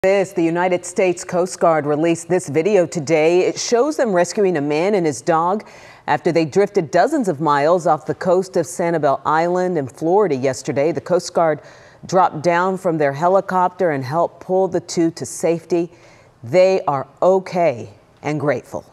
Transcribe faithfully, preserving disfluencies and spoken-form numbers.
This, the United States Coast Guard released this video today. It shows them rescuing a man and his dog after they drifted dozens of miles off the coast of Sanibel Island in Florida yesterday. The Coast Guard dropped down from their helicopter and helped pull the two to safety. They are okay and grateful.